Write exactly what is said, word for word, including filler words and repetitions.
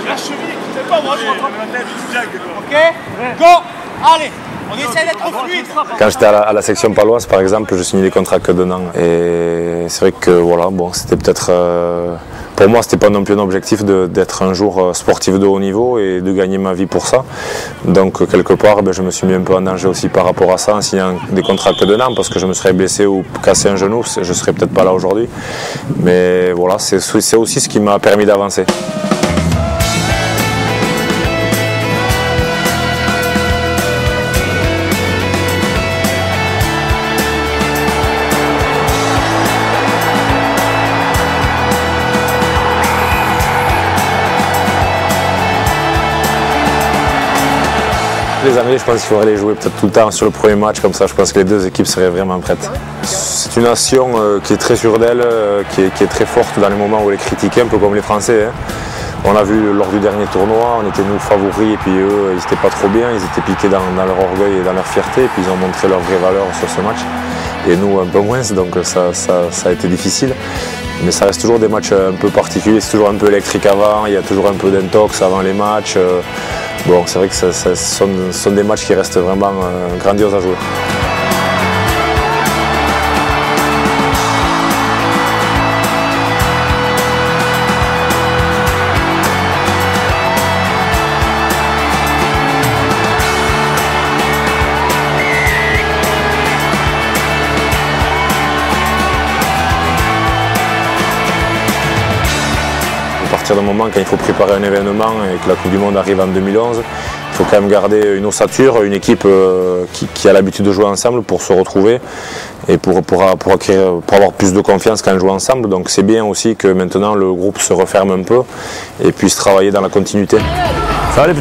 La cheville, écoutez pas, moi je rentre la tête, ok, go, allez, on essaie d'être fluide. Quand j'étais à, à la section paloise, par exemple, je signais des contrats que d'un an. Et c'est vrai que voilà, bon, c'était peut-être. Euh, pour moi, c'était pas non plus un objectif d'être un jour sportif de haut niveau et de gagner ma vie pour ça. Donc, quelque part, ben, je me suis mis un peu en danger aussi par rapport à ça en signant des contrats que d'un an parce que je me serais blessé ou cassé un genou, je serais peut-être pas là aujourd'hui. Mais voilà, c'est aussi ce qui m'a permis d'avancer. Les Anglais, je pense qu'il faudrait les jouer peut-être tout le temps sur le premier match, comme ça je pense que les deux équipes seraient vraiment prêtes. C'est une nation euh, qui est très sûre d'elle, euh, qui, qui est très forte dans les moments où elle est critiquée, un peu comme les Français. Hein. On l'a vu lors du dernier tournoi, on était nous favoris et puis eux, ils n'étaient pas trop bien, ils étaient piqués dans, dans leur orgueil et dans leur fierté, et puis ils ont montré leur vraie valeur sur ce match. Et nous un peu moins, donc ça, ça, ça a été difficile. Mais ça reste toujours des matchs un peu particuliers, c'est toujours un peu électrique avant, il y a toujours un peu d'intox avant les matchs. Bon, c'est vrai que ça, ça sont, sont des matchs qui restent vraiment euh, grandioses à jouer. À partir d'un moment, quand il faut préparer un événement et que la Coupe du Monde arrive en deux mille onze, il faut quand même garder une ossature, une équipe qui, qui a l'habitude de jouer ensemble pour se retrouver et pour, pour, pour, acquérir, pour avoir plus de confiance quand on joue ensemble. Donc c'est bien aussi que maintenant le groupe se referme un peu et puisse travailler dans la continuité. Ça va les petits ?